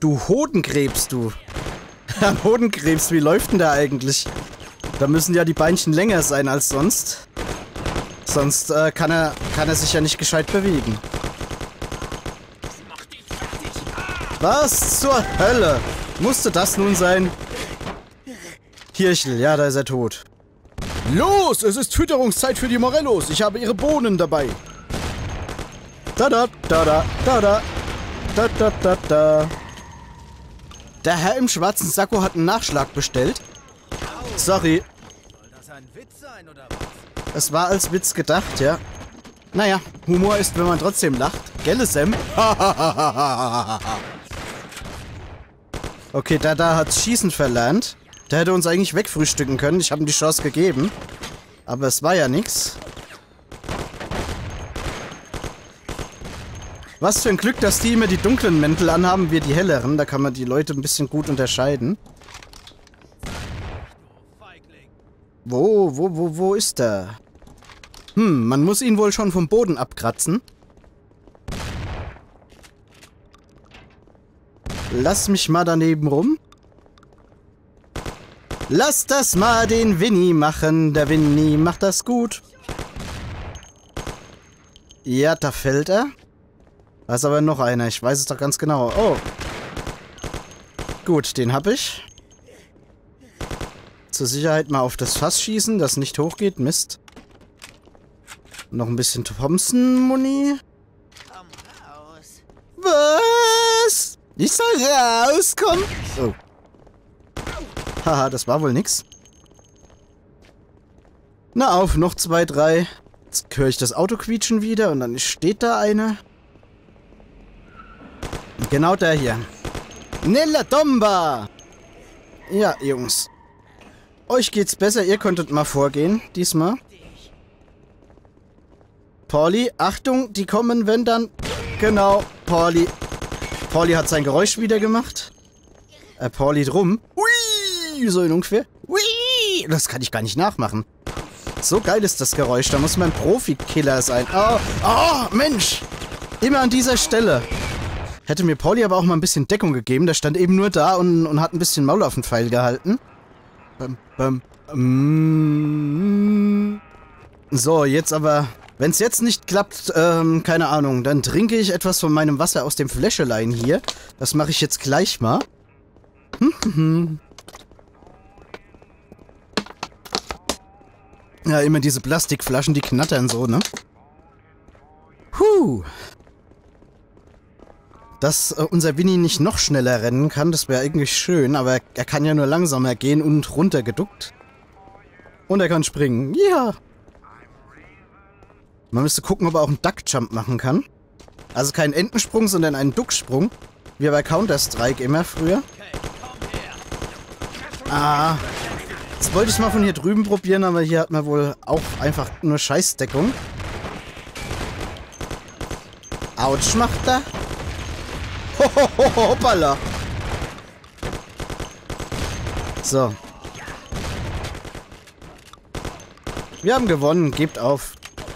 Du Hodenkrebs, du. Hodenkrebs, wie läuft denn der eigentlich? Da müssen ja die Beinchen länger sein als sonst. Sonst kann er sich ja nicht gescheit bewegen. Was zur Hölle? Musste das nun sein? Kirchel, ja, da ist er tot. Los, es ist Fütterungszeit für die Morellos. Ich habe ihre Bohnen dabei. Da da da da da da da da da da. Der Herr im schwarzen Sakko hat einen Nachschlag bestellt. Sorry. Soll das ein Witz sein, oder was? Es war als Witz gedacht, ja. Naja, Humor ist, wenn man trotzdem lacht. Gell, Sam? Okay, da hat's Schießen verlernt. Der hätte uns eigentlich wegfrühstücken können. Ich habe ihm die Chance gegeben. Aber es war ja nix. Was für ein Glück, dass die immer die dunklen Mäntel anhaben, wir die helleren. Da kann man die Leute ein bisschen gut unterscheiden. Wo ist der? Man muss ihn wohl schon vom Boden abkratzen. Lass mich mal daneben rum. Lass das mal den Winnie machen. Der Winnie macht das gut. Ja, da fällt er. Da ist aber noch einer. Ich weiß es doch ganz genau. Oh. Gut, den hab ich. Zur Sicherheit mal auf das Fass schießen, das nicht hochgeht. Mist. Noch ein bisschen Thompson-Muni. Was? Ich soll rauskommen? Oh. Haha, das war wohl nix. Na auf, noch 2, 3. Jetzt höre ich das Auto quietschen wieder und dann steht da eine. Genau der hier. Nella Tomba! Ja, Jungs. Euch geht's besser, ihr könntet mal vorgehen, diesmal. Pauli, Achtung, die kommen, wenn dann... Genau, Pauli. Pauli hat sein Geräusch wieder gemacht. Pauli drum. Ui, so ungefähr. Ui, das kann ich gar nicht nachmachen. So geil ist das Geräusch, da muss man ein Profikiller sein. Oh, Mensch! Immer an dieser Stelle. Hätte mir Pauli aber auch mal ein bisschen Deckung gegeben. Der stand eben nur da und hat ein bisschen Maul auf den Pfeil gehalten. So, jetzt aber... Wenn es jetzt nicht klappt, keine Ahnung, dann trinke ich etwas von meinem Wasser aus dem Fläschelein hier. Das mache ich jetzt gleich mal. Ja, immer diese Plastikflaschen, die knattern so, ne? Dass unser Winnie nicht noch schneller rennen kann, das wäre eigentlich schön, aber er kann ja nur langsamer gehen und runtergeduckt. Und er kann springen. Ja! Man müsste gucken, ob er auch einen Duckjump machen kann. Also keinen Entensprung, sondern einen Ducksprung. Wie bei Counter-Strike immer früher. Ah. Jetzt wollte ich es mal von hier drüben probieren, aber hier hat man wohl auch einfach nur Scheißdeckung. Autsch macht er. Hoppala. So. Wir haben gewonnen. Gebt auf.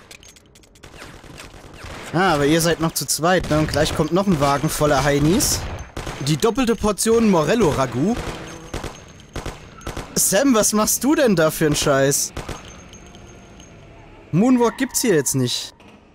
Ah, aber ihr seid noch zu zweit, ne? Und gleich kommt noch ein Wagen voller Heinis. Die doppelte Portion Morello-Ragout. Sam, was machst du denn da für einen Scheiß? Moonwalk gibt's hier jetzt nicht.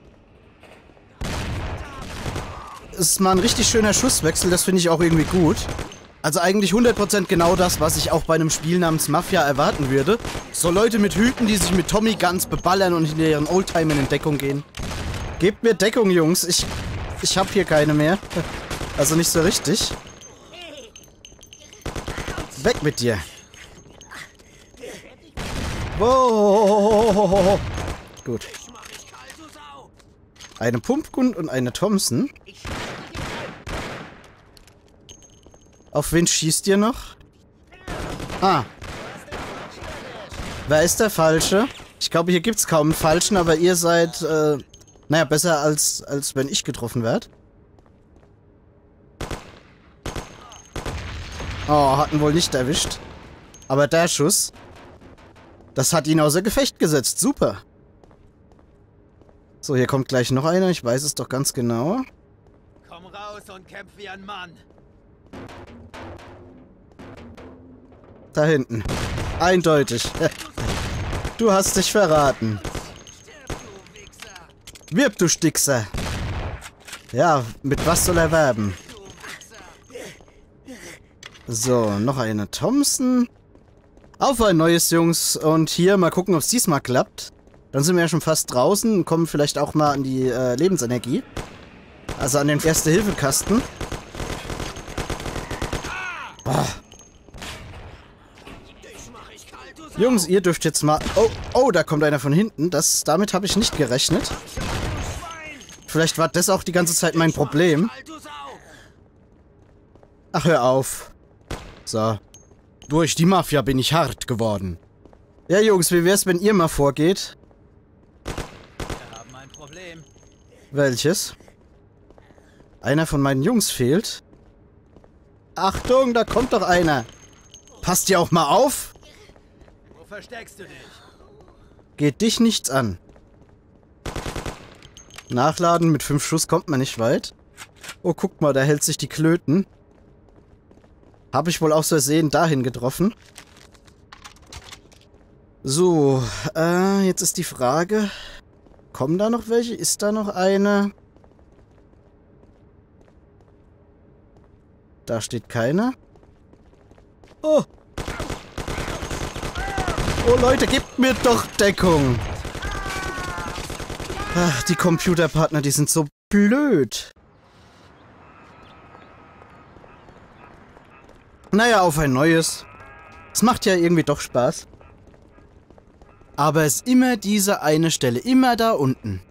Ist mal ein richtig schöner Schusswechsel, das finde ich auch irgendwie gut. Also eigentlich 100% genau das, was ich auch bei einem Spiel namens Mafia erwarten würde. So Leute mit Hüten, die sich mit Tommy Guns beballern und hinter ihren Oldtimern in Deckung gehen. Gebt mir Deckung, Jungs. Ich hab hier keine mehr. Also nicht so richtig. Weg mit dir. Wow. Gut. Eine Pumpgun und eine Thompson. Auf wen schießt ihr noch? Ah. Wer ist der Falsche? Ich glaube, hier gibt's kaum einen Falschen, aber ihr seid, naja, besser als wenn ich getroffen werde. Oh, hat ihn wohl nicht erwischt. Aber der Schuss, das hat ihn außer Gefecht gesetzt. Super. So, hier kommt gleich noch einer. Ich weiß es doch ganz genau. Komm raus und kämpf wie ein Mann. Da hinten. Eindeutig. Du hast dich verraten. Wirb, du Stickser. Ja, mit was soll er werben? So, noch eine Thompson. Auf ein neues, Jungs. Und hier, mal gucken, ob es diesmal klappt. Dann sind wir ja schon fast draußen und kommen vielleicht auch mal an die Lebensenergie. Also an den Erste-Hilfe-Kasten. Boah. Jungs, ihr dürft jetzt mal... Oh, da kommt einer von hinten. Damit habe ich nicht gerechnet. Vielleicht war das auch die ganze Zeit mein Problem. Ach, hör auf. So. Durch die Mafia bin ich hart geworden. Ja, Jungs, wie wär's, wenn ihr mal vorgeht? Wir haben ein Problem. Welches? Einer von meinen Jungs fehlt. Achtung, da kommt doch einer. Passt ihr auch mal auf? Wo versteckst du dich? Geht dich nichts an. Nachladen, mit 5 Schuss kommt man nicht weit. Oh, guck mal, da hält sich die Klöten. Habe ich wohl aus Versehen dahin getroffen. So, jetzt ist die Frage... Kommen da noch welche? Ist da noch eine? Da steht keine. Oh! Oh Leute, gebt mir doch Deckung! Ach, die Computerpartner, die sind so blöd. Naja, auf ein neues. Es macht ja irgendwie doch Spaß. Aber es ist immer diese eine Stelle, immer da unten.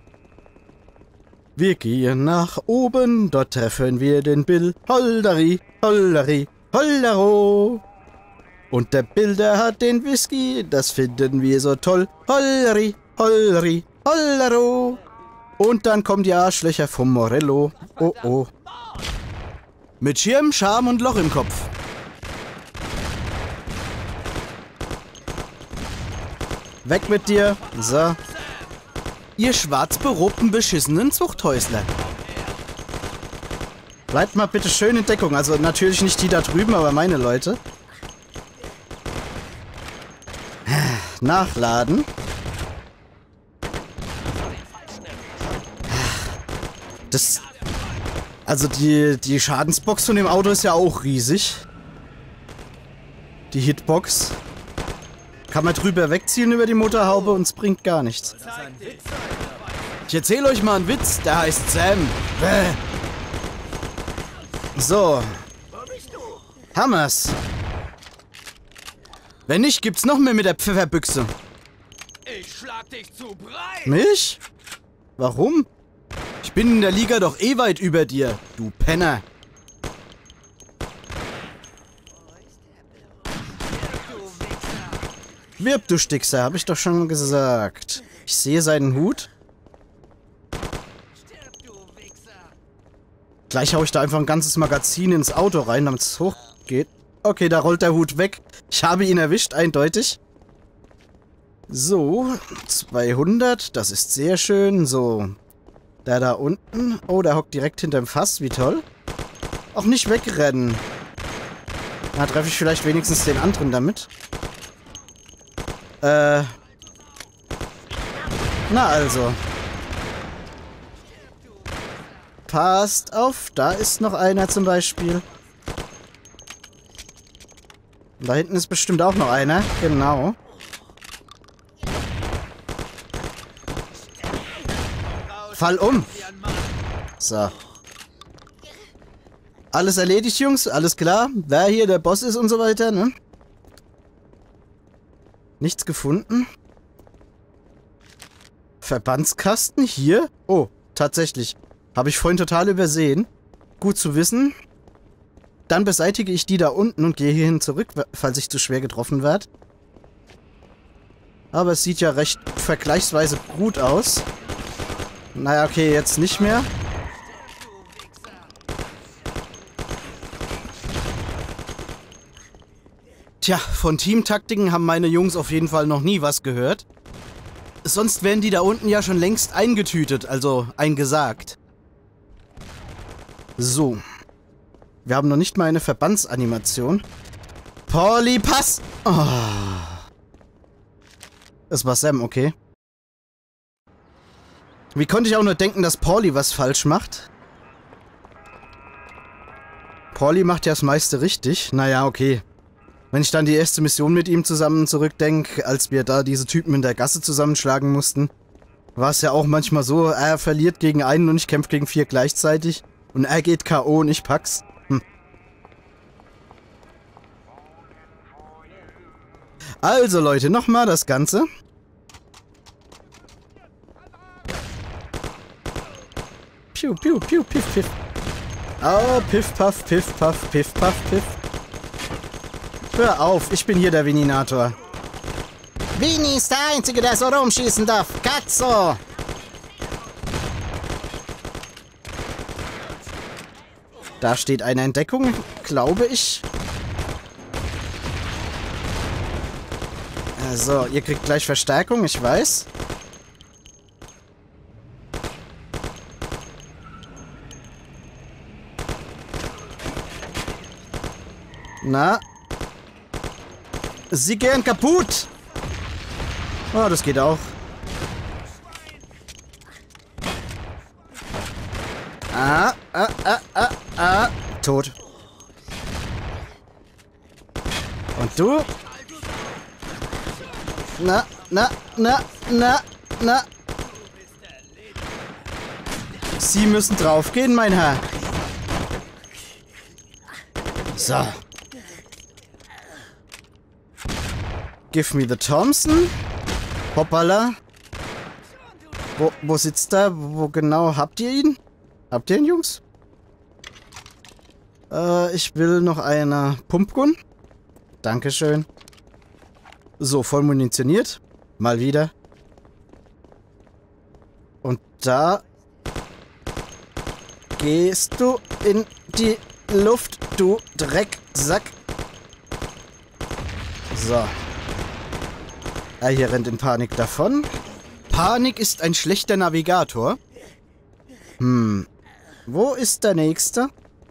Wir gehen nach oben, dort treffen wir den Bill. Holderi, Holderi, Holdero. Und der Bill, der hat den Whisky, das finden wir so toll. Holderi, Holderi, Holdero. Und dann kommen die Arschlöcher vom Morello. Oh oh. Mit Schirm, Charme und Loch im Kopf. Weg mit dir. So. Ihr schwarzberobten, beschissenen Zuchthäusler. Bleibt mal bitte schön in Deckung. Also natürlich nicht die da drüben, aber meine Leute. Nachladen. Das... Also die Schadensbox von dem Auto ist ja auch riesig. Die Hitbox. Kann man drüber wegziehen über die Motorhaube und es bringt gar nichts. Ich erzähle euch mal einen Witz, der heißt Sam. So. Hammers. Wenn nicht, gibt's noch mehr mit der Pfefferbüchse. Ich schlag dich zu breit. Mich? Warum? Ich bin in der Liga doch eh weit über dir, du Penner. Wirb, du Stickser, hab ich doch schon gesagt. Ich sehe seinen Hut. Gleich hau ich da einfach ein ganzes Magazin ins Auto rein, damit es hochgeht. Okay, da rollt der Hut weg. Ich habe ihn erwischt, eindeutig. So, 200, das ist sehr schön. So, der da unten. Oh, der hockt direkt hinterm Fass, wie toll. Auch nicht wegrennen. Da treffe ich vielleicht wenigstens den anderen damit. Na also. Passt auf, da ist noch einer zum Beispiel. Und da hinten ist bestimmt auch noch einer. Genau. Fall um. So. Alles erledigt, Jungs. Alles klar. Wer hier der Boss ist und so weiter, ne? Nichts gefunden. Verbandskasten hier? Oh, tatsächlich. Habe ich vorhin total übersehen. Gut zu wissen. Dann beseitige ich die da unten und gehe hierhin zurück, falls ich zu schwer getroffen werde. Aber es sieht ja recht vergleichsweise gut aus. Naja, okay, jetzt nicht mehr. Tja, von Teamtaktiken haben meine Jungs auf jeden Fall noch nie was gehört. Sonst wären die da unten ja schon längst eingetütet, also eingesagt. So. Wir haben noch nicht mal eine Verbandsanimation. Pauli, pass! Oh. Es war Sam, okay. Wie konnte ich auch nur denken, dass Pauli was falsch macht? Pauli macht ja das meiste richtig. Naja, okay. Wenn ich dann die erste Mission mit ihm zusammen zurückdenke, als wir da diese Typen in der Gasse zusammenschlagen mussten, war es ja auch manchmal so, er verliert gegen einen und ich kämpfe gegen 4 gleichzeitig. Und er geht K.O. und ich pack's. Also Leute, nochmal das Ganze. Piu, piu, piu, piff, piff. Oh, piff, paff, piff, paff, piff, paff, piff. Hör auf, ich bin hier der Vininator. Vini ist der Einzige, der so rumschießen darf. Katzo! Da steht eine Entdeckung, glaube ich. So, ihr kriegt gleich Verstärkung, ich weiß. Na? Sie gehen kaputt! Oh, das geht auch. Tot. Und du? Na. Sie müssen draufgehen, mein Herr. So. Give me the Thompson. Hoppala. Wo sitzt er? Wo genau habt ihr ihn? Habt ihr ihn, Jungs? Ich will noch eine Pumpgun. Dankeschön. So, voll munitioniert. Mal wieder. Und da gehst du in die Luft, du Drecksack. So. Hier rennt in Panik davon. Panik ist ein schlechter Navigator. Wo ist der Nächste?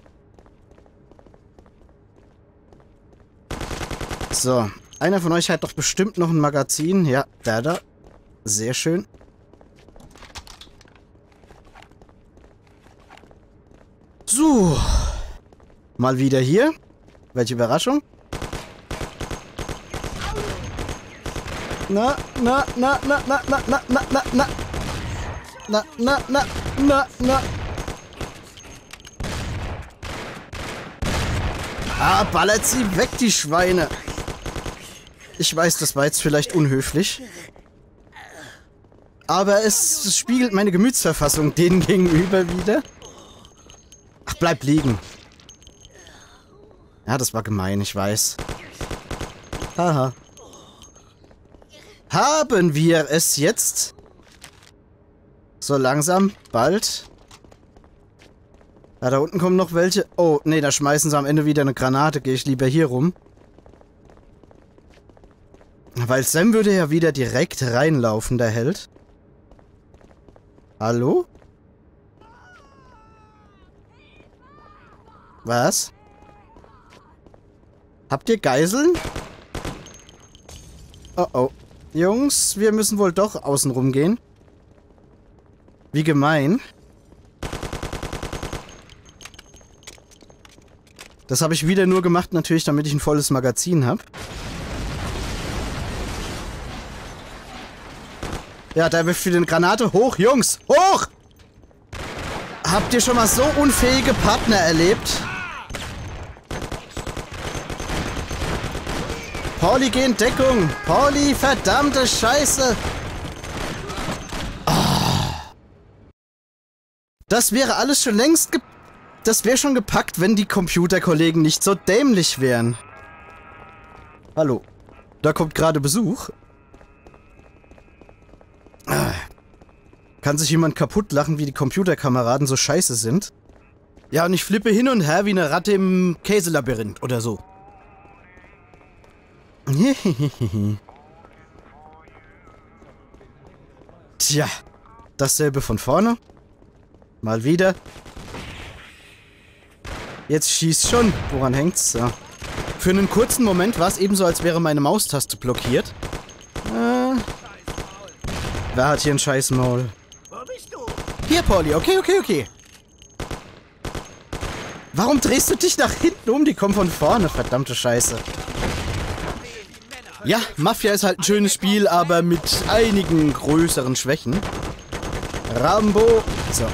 So. Einer von euch hat doch bestimmt noch ein Magazin. Ja, der da. Sehr schön. So. Mal wieder hier. Welche Überraschung. Na. Ah, ballert sie weg, die Schweine. Ich weiß, das war jetzt vielleicht unhöflich. Aber es spiegelt meine Gemütsverfassung denen gegenüber wieder. Ach, bleib liegen. Ja, das war gemein, ich weiß. Haha. Haben wir es jetzt? So langsam, bald. Ja, da unten kommen noch welche. Oh, nee, da schmeißen sie am Ende wieder eine Granate. Gehe ich lieber hier rum. Weil Sam würde ja wieder direkt reinlaufen, der Held. Hallo? Was? Habt ihr Geiseln? Oh oh. Jungs, wir müssen wohl doch außen rum gehen. Wie gemein. Das habe ich wieder nur gemacht, natürlich, damit ich ein volles Magazin habe. Ja, da wirft wieder eine Granate. Hoch, Jungs! Hoch! Habt ihr schon mal so unfähige Partner erlebt? Pauli, geh in Deckung! Pauli, verdammte Scheiße! Oh. Das wäre alles schon längst das wäre schon gepackt, wenn die Computerkollegen nicht so dämlich wären. Hallo. Da kommt gerade Besuch. Kann sich jemand kaputt lachen, wie die Computerkameraden so scheiße sind? Ja, und ich flippe hin und her wie eine Ratte im Käselabyrinth oder so. Tja, dasselbe von vorne. Mal wieder. Jetzt schießt schon. Woran hängt's? So. Für einen kurzen Moment war es ebenso, als wäre meine Maustaste blockiert. Wer hat hier ein scheiß Maul? Wo bist du? Hier, Pauli. Okay. Warum drehst du dich nach hinten um? Die kommen von vorne. Verdammte Scheiße. Ja, Mafia ist halt ein schönes Spiel, aber mit einigen größeren Schwächen. Rambo. So.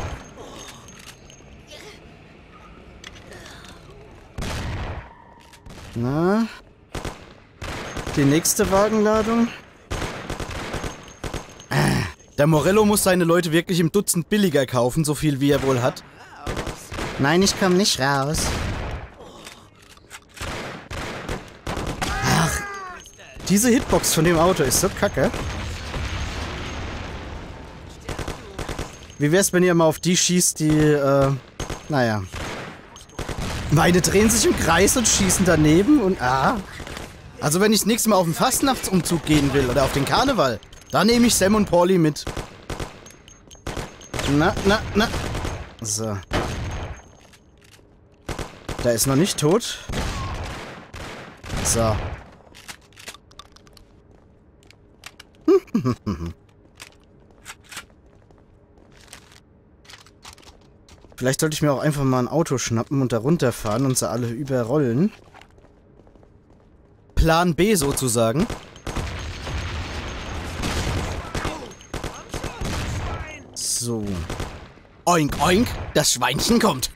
Na? Die nächste Wagenladung. Der Morello muss seine Leute wirklich im Dutzend billiger kaufen, so viel wie er wohl hat. Nein, ich komm nicht raus. Ach, diese Hitbox von dem Auto ist so kacke. Wie wär's, wenn ihr mal auf die schießt, die, naja. Meine drehen sich im Kreis und schießen daneben und, Also wenn ich das nächste Mal auf den Fastnachtsumzug gehen will oder auf den Karneval, dann nehme ich Sam und Pauli mit. Na. So. Der ist noch nicht tot. So. Vielleicht sollte ich mir auch einfach mal ein Auto schnappen und da runterfahren und sie alle überrollen. Plan B sozusagen. So. Oink, oink, das Schweinchen kommt.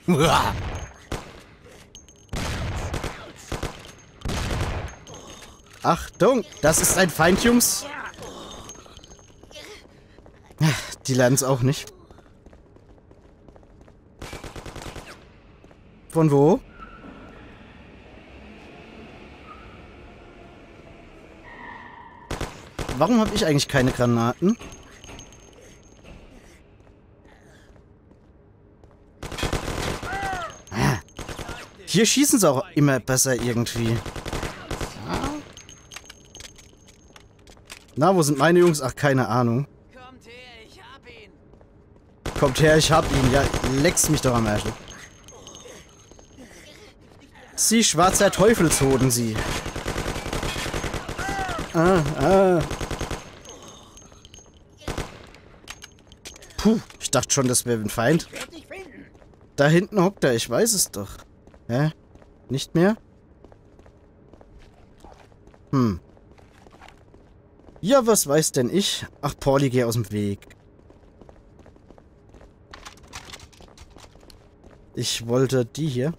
Achtung, das ist ein Feind, Jungs. Die lernen es auch nicht. Von wo? Warum habe ich eigentlich keine Granaten? Hier schießen sie auch immer besser irgendwie. Na, wo sind meine Jungs? Ach, keine Ahnung. Kommt her, ich hab ihn. Kommt her, ich hab ihn. Ja, leck's mich doch am Arsch. Sie, schwarzer Teufelshoden, sie. Puh, ich dachte schon, das wäre ein Feind. Da hinten hockt er, ich weiß es doch. Hä? Nicht mehr? Ja, was weiß denn ich? Ach, Pauli, geh aus dem Weg. Ich wollte die hier.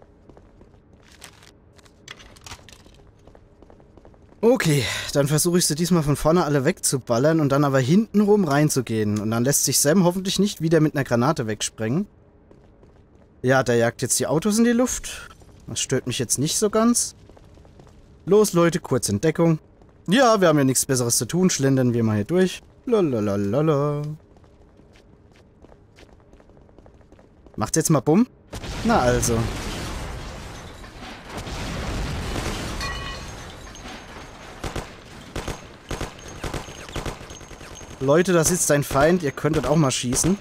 Okay, dann versuche ich sie diesmal von vorne alle wegzuballern und dann aber hintenrum reinzugehen. Und dann lässt sich Sam hoffentlich nicht wieder mit einer Granate wegsprengen. Ja, der jagt jetzt die Autos in die Luft. Das stört mich jetzt nicht so ganz. Los, Leute, kurz in Deckung. Ja, wir haben ja nichts Besseres zu tun. Schlendern wir mal hier durch. Lalalala. Macht's jetzt mal Bumm? Na also. Leute, da sitzt ein Feind. Ihr könntet auch mal schießen.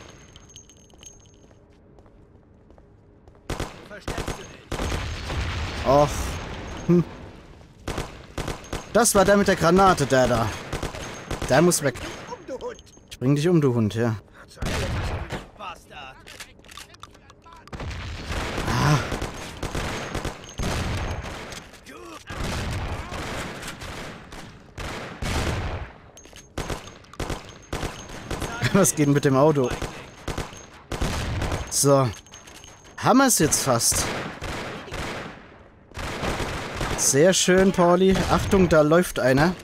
Och. Das war der mit der Granate, der da. Der muss weg. Ich bring dich um, du Hund, ja. Ah. Was geht mit dem Auto? So. Haben wir es jetzt fast. Sehr schön, Pauli. Achtung, da läuft einer.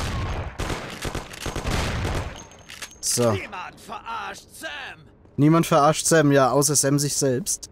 So. Niemand verarscht Sam. Niemand verarscht Sam, ja, außer Sam sich selbst.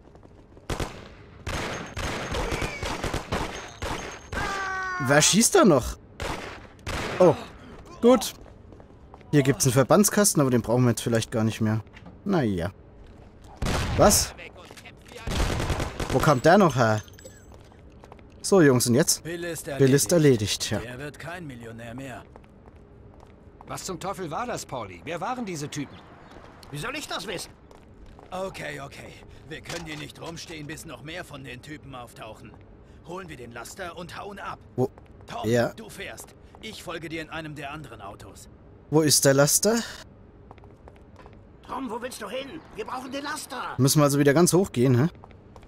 Wer schießt da noch? Oh, gut. Hier gibt's einen Verbandskasten, aber den brauchen wir jetzt vielleicht gar nicht mehr. Naja. Was? Wo kam der noch her? So, Jungs, und jetzt? Bill ist erledigt, ja. Er wird kein Millionär mehr. Was zum Teufel war das, Pauli? Wer waren diese Typen? Wie soll ich das wissen? Okay, okay. Wir können hier nicht rumstehen, bis noch mehr von den Typen auftauchen. Holen wir den Laster und hauen ab. Wo? Tom, Ja. du fährst. Ich folge dir in einem der anderen Autos. Wo ist der Laster? Tom, wo willst du hin? Wir brauchen den Laster. Müssen wir also wieder ganz hoch gehen, hä?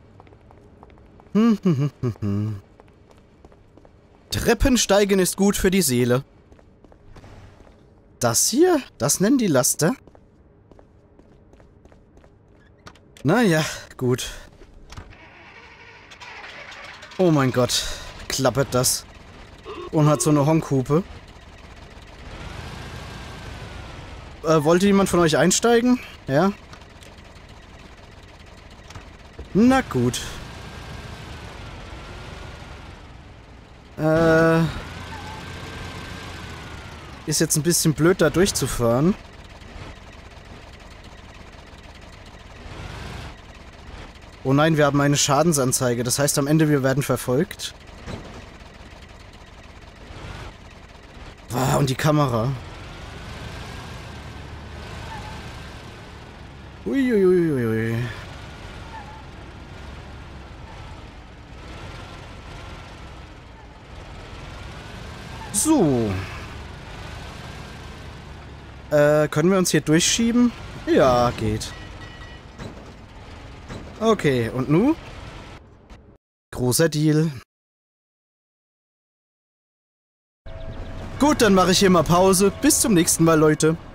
Treppensteigen ist gut für die Seele. Das hier? Das nennen die Laster? Naja, gut. Oh mein Gott. Klappert das. Und hat so eine Honkhupe. Wollte jemand von euch einsteigen? Ja? Na gut. Ist jetzt ein bisschen blöd, da durchzufahren. Oh nein, wir haben eine Schadensanzeige. Das heißt, am Ende, wir werden verfolgt. Ah, und die Kamera. Uiuiuiui. So. Können wir uns hier durchschieben? Ja, geht. Okay, und nu? Großer Deal. Gut, dann mache ich hier mal Pause. Bis zum nächsten Mal, Leute.